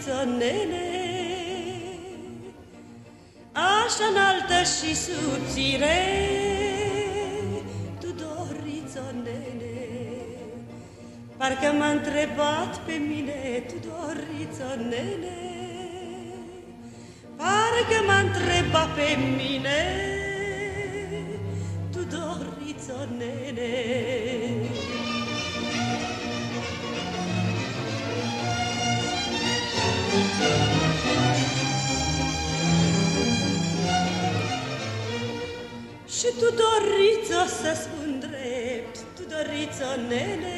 Tudoriță, nene, așa înaltă și subțire, Tudoriță, nene, parcă m-a întrebat pe mine, Tudoriță, nene, parcă m-a întrebat pe mine, Tudoriță, nene. Și Tudoriță, să spun drept, Tudoriță, nene,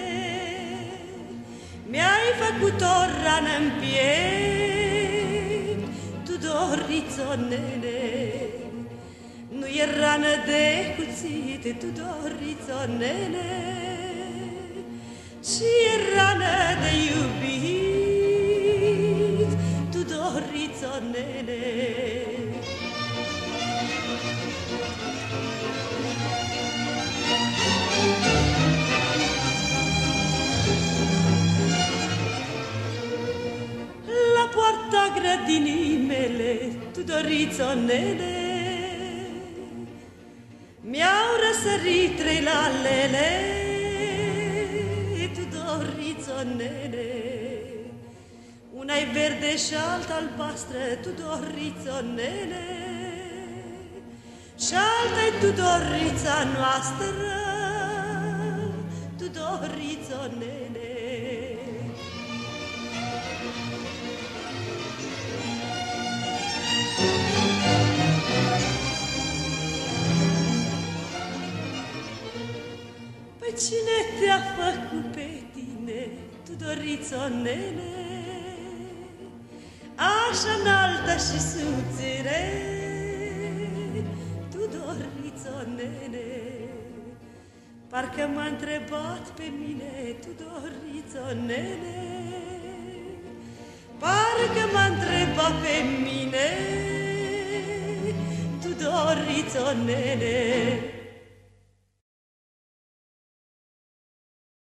mi-ai făcut o rană-n piept, Tudoriță, nene, nu e rană de cuțit, Tudoriță, nene, ci e rană de iubit, Tudoriță, nene. La poarta grădinii mele, Tudoriță, nene, mi-au răsărit trei lalele, Tudoriță, nene, una-i verde și alta albastră, Tudoriță, nene, și alta-i Tudorița noastră, Tudoriță, nene. Păi cine te-a făcut pe tine, Tudoriță, nene, așa înaltă și subțire, Tudoriță, nene, parcă m-a întrebat pe mine, Tudoriță, nene, parcă m-a întrebat pe mine, Tudoriță, nene.